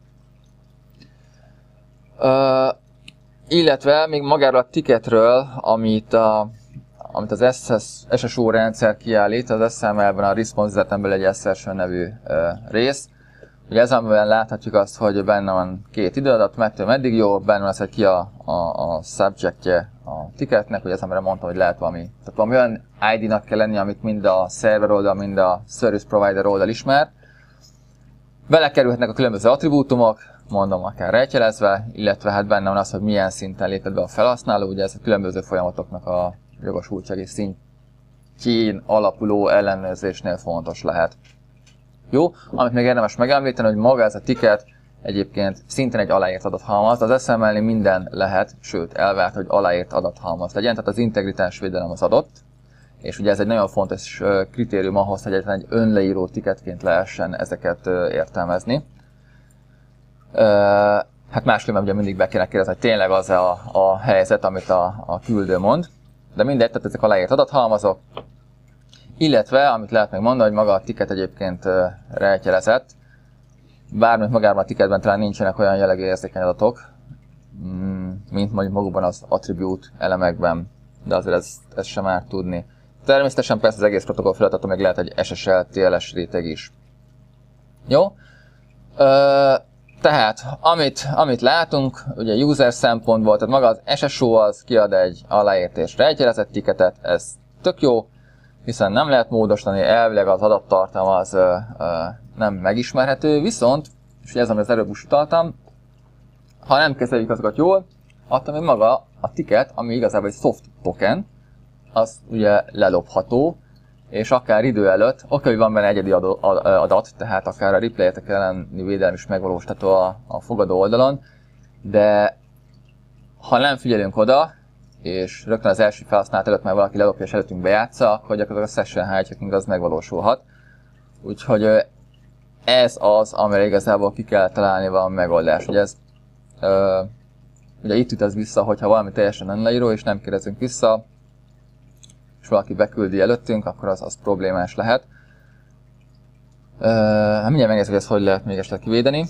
Illetve még magáról a ticketről, amit az SSO rendszer kiállít, az SSML-ben a response-eten belül egy assertion nevű rész. Ugye ezenben láthatjuk azt, hogy benne van két időadat, mettől meddig jó, benne van az, hogy ki a subjectje a ticketnek, ugye ezenben mondtam, hogy lehet valami olyan ID-nak kell lenni, amit mind a server oldal, mind a service provider oldal ismer. Belekerülhetnek a különböző attribútumok, mondom, akár rejtjelezve, illetve hát benne van az, hogy milyen szinten lépett be a felhasználó, ugye ez a különböző folyamatoknak a jogosultsági szintjén alapuló ellenőrzésnél fontos lehet. Jó, amit még érdemes megemlíteni, hogy maga ez a ticket egyébként szintén egy aláírt adathalmaz, az SSML-nél minden lehet, sőt elvárt, hogy aláírt adathalmaz legyen, tehát az integritásvédelem az adott, és ugye ez egy nagyon fontos kritérium ahhoz, hogy egy önleíró ticketként lehessen ezeket értelmezni. Hát máskülönben ugye mindig be kéne kérdezni, hogy tényleg az a helyzet, amit a küldő mond, de mindegy, tehát ezek aláírt adathalmazok, illetve, amit lehet még mondani, hogy maga a ticket egyébként rejtjelezett, bármint magában a ticketben talán nincsenek olyan jellegű érzékeny adatok, mint mondjuk magukban az attribute elemekben, de azért ezt sem árt tudni. Természetesen persze az egész protokoll feladaton még lehet egy SSL, TLS réteg is. Jó? Tehát, amit látunk, ugye user szempontból, tehát maga az SSO az kiad egy aláírt és rejtjelezett ticketet, ez tök jó, hiszen nem lehet módosítani, elvileg az adattartalma az nem megismerhető, viszont, és ez, amit az előbb is utaltam, ha nem kezeljük azokat jól, attól még maga a ticket, ami igazából egy soft token, az ugye lelopható, és akár idő előtt, hogy van benne egyedi adat, tehát akár a replay-etek elleni védelem is megvalósítható a fogadó oldalon, de ha nem figyelünk oda, és rögtön az első felhasználat előtt már valaki lelopja és előttünk bejátsza, akkor gyakorlatilag a session hijacking az megvalósulhat. Úgyhogy ez az, amire igazából ki kell találni valami megoldást. Ugye ez ugye itt jut ez vissza, hogyha valami teljesen önleíró és nem kérdezünk vissza, és valaki beküldi előttünk, akkor az problémás lehet. Mindjárt megnézzük, hogy ezt hogy lehet még esetleg kivédeni.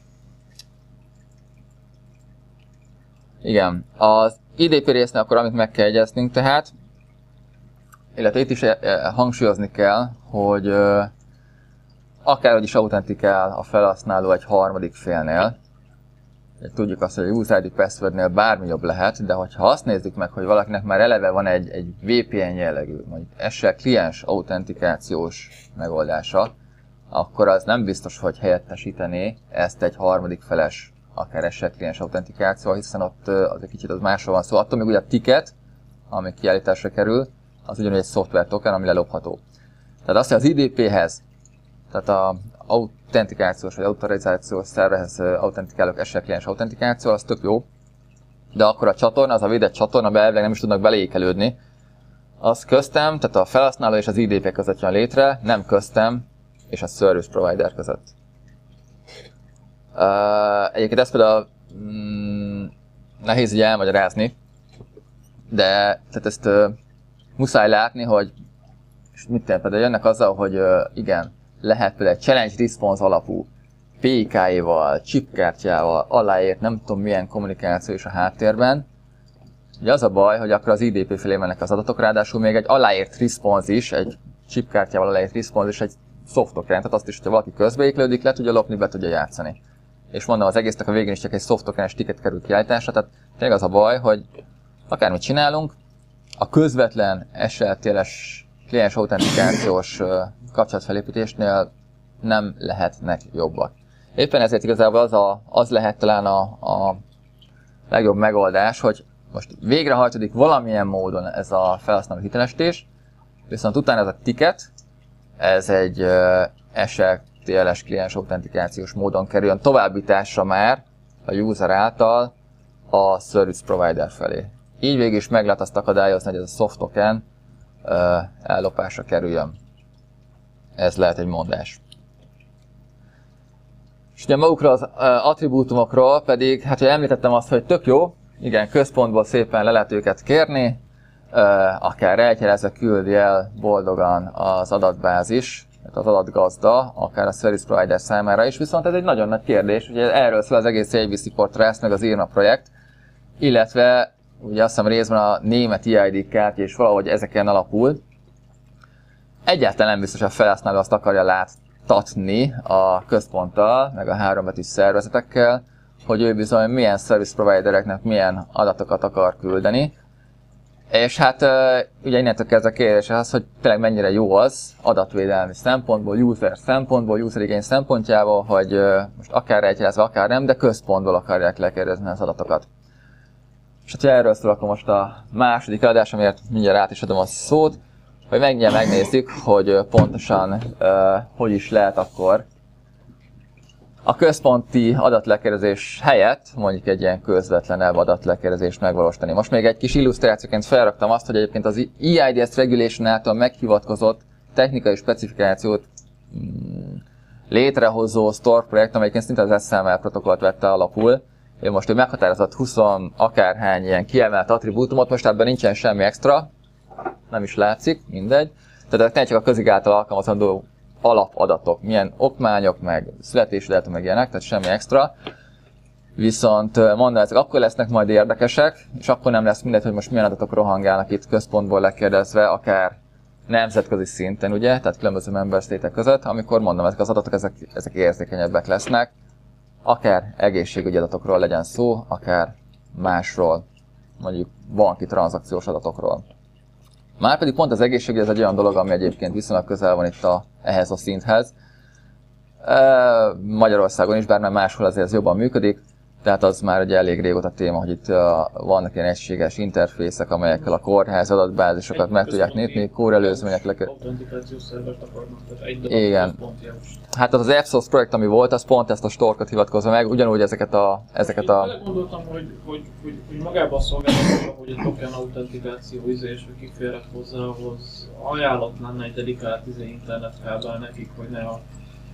Igen, az IDP résznél akkor amit meg kell egyeznünk tehát, illetve itt is hangsúlyozni kell, hogy akárhogy is autentikál a felhasználó egy harmadik félnél, tudjuk azt, hogy a user ID passwordnél bármi jobb lehet, de hogyha azt nézzük meg, hogy valakinek már eleve van egy VPN jellegű, mondjuk SSL kliens autentikációs megoldása, akkor az nem biztos, hogy helyettesítené ezt egy harmadik feles, akár SSL kliens autentikációval, hiszen ott az egy kicsit az másról van szó. Attól még ugye a ticket, ami kiállításra kerül, az ugyanúgy egy szoftver token, ami lelopható. Tehát azt, hogy az IDP-hez, tehát a autentikációs vagy autorizációs szervehez autentikálók SSL kliens autentikáció, az tök jó, de akkor a csatorna, az a védett csatorna, elvileg nem is tudnak belékelődni. Az köztem, tehát a felhasználó és az IDP között jön létre, nem köztem és a service provider között. Egyébként ezt például nehéz így elmagyarázni, de tehát ezt muszáj látni, hogy és mit tenni, például jönnek azzal, hogy igen, lehet például egy challenge response alapú PK-val, chipkártyával, aláírt nem tudom milyen kommunikáció is a háttérben. Ugye az a baj, hogy akkor az IDP felé mennek az adatok, ráadásul még egy aláírt response is, egy chipkártyával aláírt response is egy soft token, tehát azt is, hogyha valaki közbeéklődik, le tudja lopni, be tudja játszani. És mondom, az egésznek a végén is csak egy soft tokenes ticket kerül kiállításra, tehát tényleg az a baj, hogy akármit csinálunk, a közvetlen SLTL-es kliens autentikációs kapcsolatfelépítésnél nem lehetnek jobbak. Éppen ezért igazából az lehet talán a legjobb megoldás, hogy most végrehajtódik valamilyen módon ez a felhasználó hitelesítés, viszont utána ez a ticket, ez egy SLTL-es kliens autentikációs módon kerüljön továbbításra már a user által a service provider felé. Így végig is meg lehet azt akadályozni, hogy ez a soft token ellopásra kerüljön. Ez lehet egy mondás. És ugye magukról az attribútumokról pedig, hát hogy említettem azt, hogy tök jó, igen, központból szépen le lehet őket kérni, akár eltyelezve küldi el boldogan az adatbázis, az adatgazda, akár a service provider számára is, viszont ez egy nagyon nagy kérdés, ugye erről szól az egész ABC Portrace, meg az IRNA projekt, illetve ugye azt hiszem részben a német EID kártya és valahogy ezeken alapul. Egyáltalán nem biztos, hogy a felhasználó azt akarja láttatni a központtal, meg a hárombetűs szervezetekkel, hogy ő bizony milyen service providereknek milyen adatokat akar küldeni. És hát ugye innentől kezdve a kérdés az, hogy tényleg mennyire jó az adatvédelmi szempontból, user szempontból, user igény szempontjából, hogy most akár rejtjelezve, akár nem, de központból akarják lekérdezni az adatokat. És ha erről szól, akkor most a második adás, amiért mindjárt át is adom a szót, hogy megnézzük, hogy pontosan hogy is lehet akkor a központi adatlekérdezés helyett mondjuk egy ilyen közvetlenebb adatlekérdezést megvalósítani. Most még egy kis illusztrációként felraktam azt, hogy egyébként az EIDS Regulation által meghivatkozott technikai specifikációt létrehozó Stork projekt, amelyiként szinte az SML protokollt vette alapul. Én most ő meghatározott 20 akárhány ilyen kiemelt attribútumot, most ebben nincsen semmi extra, nem is látszik, mindegy. Tehát tényleg csak a közig által alkalmazandó alapadatok, milyen okmányok, meg születési dátum, meg ilyenek, tehát semmi extra. Viszont mondom, ezek akkor lesznek majd érdekesek, és akkor nem lesz mindegy, hogy most milyen adatok rohangálnak itt központból lekérdezve, akár nemzetközi szinten, ugye, tehát különböző member state-ek között, amikor mondom, ezek az adatok, ezek érzékenyebbek lesznek, akár egészségügyi adatokról legyen szó, akár másról, mondjuk banki tranzakciós adatokról. Márpedig pont az egészségügy ez egy olyan dolog, ami egyébként viszonylag közel van itt ehhez a szinthez. Magyarországon is, bár már máshol azért ez jobban működik, tehát az már egy elég régóta téma, hogy itt vannak ilyen egységes interfészek, amelyekkel a kórház adatbázisokat meg tudják nyitni, kórelőzmények autentikációs szervert akarnak, tehát egy darab igen. Hát az AppSource projekt, ami volt, az pont ezt a Storkot hivatkozva meg, ugyanúgy ezeket a... Én gondoltam, hogy magában a szolgáltatásban, hogy a token autentikáció és kiférhet hozzá, ahhoz ajánlott lenne egy dedikált internetkábel nekik, hogy ne a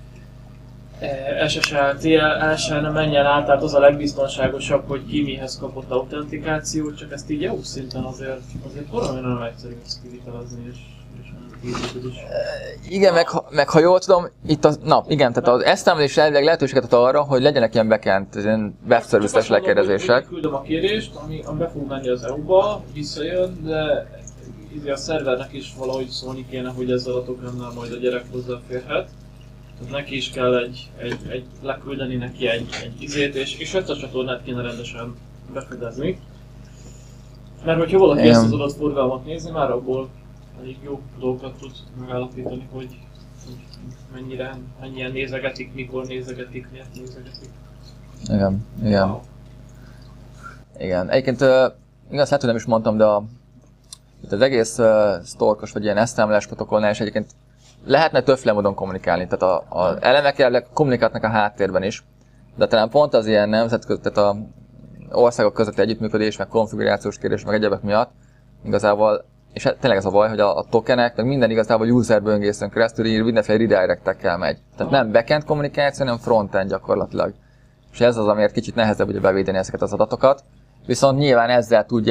SSL, TLS-en menjen át, tehát az a legbiztonságosabb, hogy ki mihez kapott autentikációt, csak ezt így EU szinten azért valami nagyon egyszerű ezt kivitelezni, és is. Igen, meg ha jól tudom, itt igen, tehát az esztelmezés elvileg lehetőséget ad arra, hogy legyenek ilyen backend, ilyen web service-es lekérdezések. Küldöm a kérést, ami be fog menni az EU-ba, visszajön, de a szervernek is valahogy szólni kéne, hogy ezzel a tokennel majd a gyerek hozzáférhet. Tehát neki is kell leküldeni neki egy izét, és ezt a csatornát kéne rendesen befedezni. Mert hogyha valaki ezt az adatforgalmat nézi, már abból elég jó dolgokat tud megállapítani, hogy mennyien nézegetik, mikor nézegetik, miért nézegetik. Igen. Wow. Igen. Egyébként igaz, lehet, hogy nem is mondtam, de itt az egész Storkos vagy ilyen esztelmelés protokollnál is egyébként lehetne többféle módon kommunikálni, tehát az elemek kommunikálnak a háttérben is, de talán pont az ilyen nemzetközi, tehát az országok közötti együttműködés, meg konfigurációs kérdés, meg egyebek miatt igazából, és tényleg ez a baj, hogy a tokenek, meg minden igazából user böngészőn keresztül ír mindenféle redirectekkel megy. Tehát nem backend kommunikáció, hanem frontend gyakorlatilag. És ez az, amiért kicsit nehezebb ugye bevédeni ezeket az adatokat, viszont nyilván ezzel tudják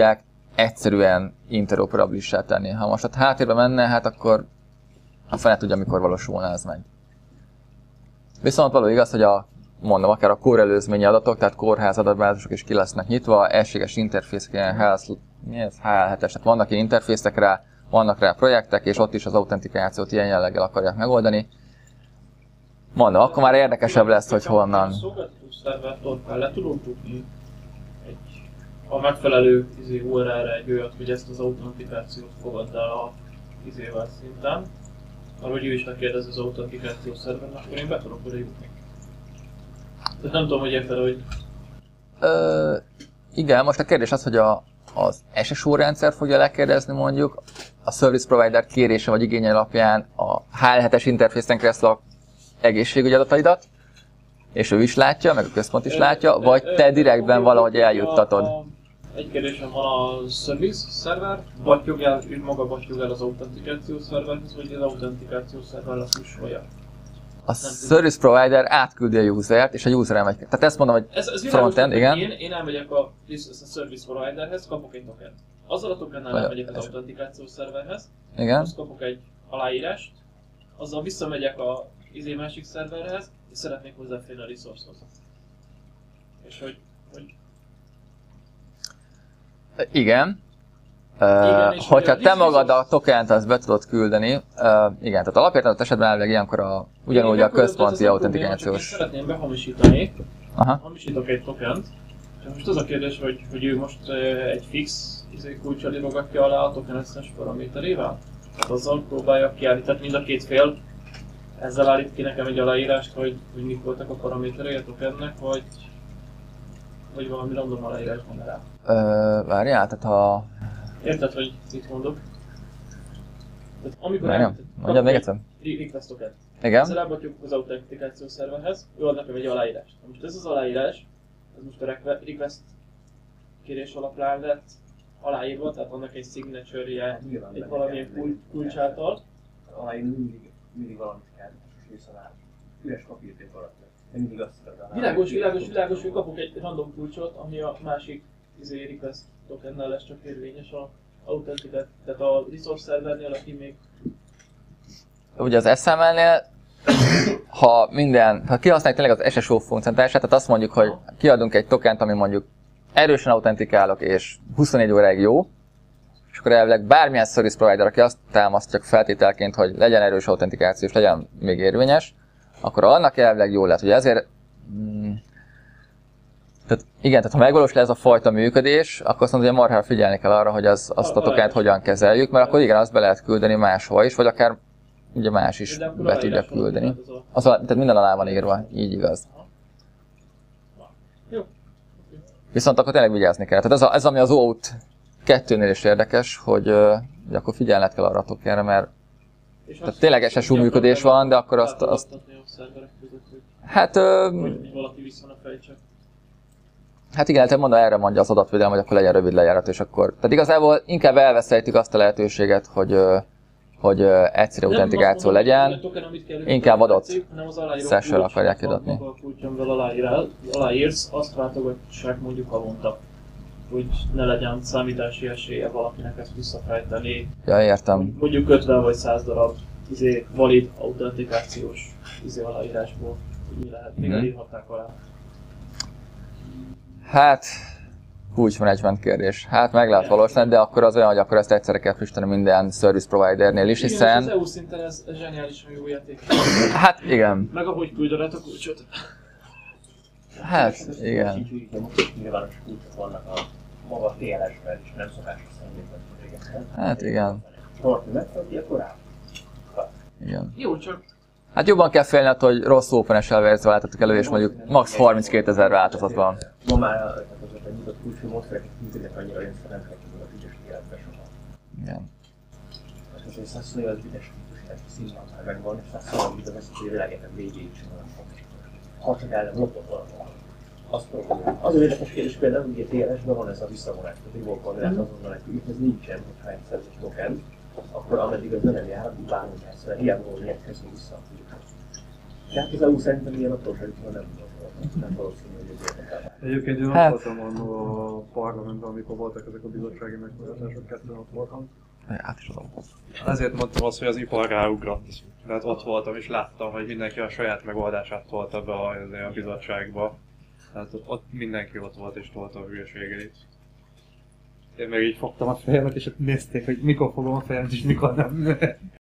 egyszerűen interoperabilissá tenni. Ha most ott háttérbe menne, hát akkor a fene tudja, mikor valósulna ez meg. Viszont való igaz, hogy mondom, akár a core előzményi adatok, tehát kórház adatbázisok is ki lesznek nyitva, egységes interfészek, ilyen HL7-es, tehát vannak ilyen interfészek rá, vannak rá projektek, és ott is az autentikációt ilyen jelleggel akarják megoldani. Mondom, akkor már érdekesebb lesz, hogy honnan. A szolgáltató szervertől fel le tudunk tudni a megfelelő URL-re egy olyat, hogy ezt az autentikációt fogadd el a izével szinten. Mert hogy ő is megkérdez az autentikáció szervernek, akkor én be tudok oda jutni. Tehát nem tudom, hogy érted, hogy... Igen, most a kérdés az, hogy az SSO rendszer fogja lekérdezni mondjuk a service provider kérése vagy igénye alapján a HL7-es interfészen keresztül a egészségügyi adataidat, és ő is látja, meg a központ is látja, vagy te direktben valahogy eljuttatod? Egy kérdésem van, a service szerver, battyog el, ő maga battyog el az autentikáció szerverhez, vagy az autentikáció szerver lesz pusolja? A service provider átküldi a usert, és a user elmegy. Tehát ezt mondom, hogy ez frontend, igen. Én elmegyek a service providerhez, kapok egy tokent. Azzal a tokennel elmegyek az autentikáció szerverhez, igen. azt kapok egy aláírást, azzal visszamegyek a másik szerverhez, és szeretnék hozzáférni a resource-hoz. És hogy... Igen. És hogyha te magad a tokent azt be tudod küldeni, igen, tehát alapvetően esetben elvileg ilyenkor ugyanúgy a központi autentikációs... Én szeretném behamisítani, aha. hamisítok egy tokent, és most az a kérdés, hogy ő most egy fix kulccsal írogatja alá a token összes paraméterével? Tehát azzal próbálja kiállítani, tehát mind a két fél ezzel állít ki nekem egy aláírást, hogy mik voltak a paraméterei a tokennek, vagy valami random aláírás van rá. Várjál, tehát ha... Érted, hogy mit mondok? Tehát amikor mondjad még egyszer. Request token. Igen. Ezzel elbatjuk az autentikáció szerverhez, ő ad nekem egy aláírást. Most ez az aláírás, ez most a request kérés alapján lett aláírva, tehát annak egy signature-je, egy valamilyen kulcs által. Aláírni mindig valamit kell, és visszavált. Üres papírt egy valaki. Mindig azt Világos, hogy kapok egy random kulcsot, ami a másik request tokennel lesz csak érvényes a autentikáció, tehát a resource servernél, aki még... Ugye az SML-nél, ha kihasználjuk tényleg az SSO funkcionalitását, tehát azt mondjuk, hogy kiadunk egy tokent, ami mondjuk erősen autentikálok és 24 óráig jó, és akkor elvileg bármilyen service provider, aki azt támasztja feltételként, hogy legyen erős autentikáció és legyen még érvényes, akkor annak elvileg jól lehet. Ugye ezért tehát ha megvalósul ez a fajta működés, akkor azt mondom, hogy marhára figyelni kell arra, hogy azt a tokent hogyan kezeljük, mert akkor igen, azt be lehet küldeni máshova is, vagy akár ugye más is be tudja küldeni. Tehát minden alá van írva, így igaz. Viszont akkor tényleg vigyázni kell. Tehát ez ami az OAuth 2-nél is érdekes, hogy akkor figyelned kell arra a tokenre, mert tehát tényleg SSU működés van, de akkor azt hát... valaki vissza fejtsek. Hát igen, tehát mondom, erre mondja az adatvédelem, hogy akkor legyen rövid lejárat, és akkor... Tehát igazából inkább elveszejtjük azt a lehetőséget, hogy egyszerű autentikáció legyen, inkább adott session akarják kiadatni. A kulcsomból aláírsz, azt váltogatják mondjuk havonta, hogy ne legyen számítási esélye valakinek ezt visszafejteni. Ja, értem. Mondjuk 50 vagy 100 darab valid autentikációs aláírásból, hogy mi lehet, még elírhatták alá. Hát, kulcsmenedzsment kérdés. Hát meg lehet valósítani, de akkor az olyan, hogy akkor ezt egyszerre kell frissíteni minden service providernél is, hiszen... Igen, az EU szinten ez zseniálisan jó játék. Hát igen. Meg ahogy küldöd a kulcsot. Hát igen. Nyilvános kulcsok vannak a maga TLS-ben is, nem szokásos szemléletben. Hát igen. Ha megfogja, akkor rá. Igen. Jó, csak... Hát jobban kell félni attól, hogy rossz OpenSL verziót állítottak elő, és mondjuk max. 32 000 változat van. Ma már azok a nyitott kulcsú módszerek működnek annyira, hogy ezt nem kell a ügyes életbe soha. Igen. Az egy 128 bites színben már megvan, és 128 bit az azt, hogy a világegyetem végéig sem olyan fontos. Ha csak el nem lopott valahol. Azt próbálom. Az az érdekes kérdés például, hogy a TLS-ben van ez a visszavonás, tehát hogy volt lehet azonnal egy ez nincsen, hogyha egyszer egy token, akkor ameddig az nem jár, addig bármilyen lesz, mert hiába volt érkezni vissza. Tehát az EU szerintem ilyen apróságokban nem valószínű, hogy ez érdekel. Egyébként én azt voltam mondva parlamentben, amikor voltak ezek a bizottsági meghallgatások, ketten ott voltam. Át is adom. Ezért mondtam azt, hogy az ipar ráugrott. Tehát ott voltam és láttam, hogy mindenki a saját megoldását tolta be a bizottságba. Tehát ott mindenki ott volt és tolta a hülyeségeit. Én meg így fogtam a fejemet és ott nézték, hogy mikor fogom a fejemet és mikor nem.